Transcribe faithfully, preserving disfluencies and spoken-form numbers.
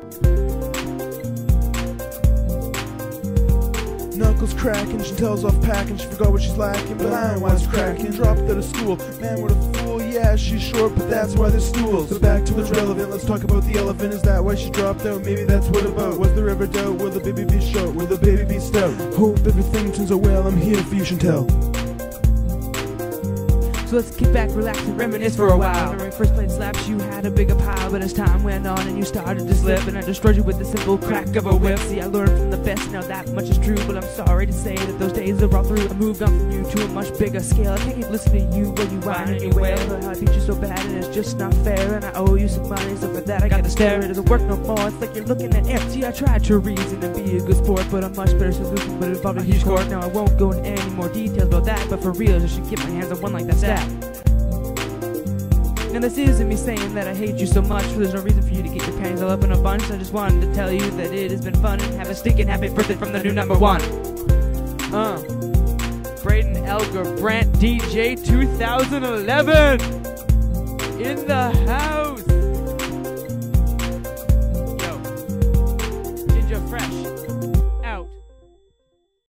Knuckles cracking, Chantelle's off packing, she forgot what she's lacking, but iron-wise cracking. Dropped out of school, man what a fool, yeah she's short but that's why there's stools. So back to what's relevant, let's talk about the elephant. Is that why she dropped out? Maybe that's what about. Was there ever doubt? Will the baby be short? Will the baby be stout? Hope everything turns out well, I'm here for you Chantelle. So let's kick back, relax, and reminisce for a while. When we first played slaps, you had a bigger pile, but as time went on and you started to slip, and I destroyed you with the simple crack of a whip. See, I learned from the best, now that much is true, but I'm sorry to say that those days are all through. I moved on from you to a much bigger scale. I can't keep listening to you when you whine and you wail, but how I beat you so bad and it's just not fair, and I owe you some money, so for that I got to stare. It doesn't work no more, it's like you're looking at air. See, I tried to reason and be a good sport, but a much better solution, but it involved a huge court. Now I won't go into any more details about that, but for real, I should get my hands on one like that stat. Now this isn't me saying that I hate you so much, for there's no reason for you to get your panties all up in a bunch. I just wanted to tell you that it has been fun, and have a stinking happy birthday from the new number one. Uh, Brayden Gerbrandt D J two thousand eleven in the house.